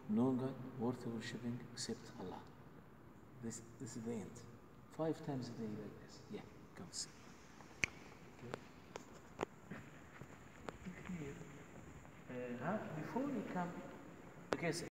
no God worth worshipping except Allah. This is the end. 5 times a day like this. Yeah, come see. Okay. Before we come, okay,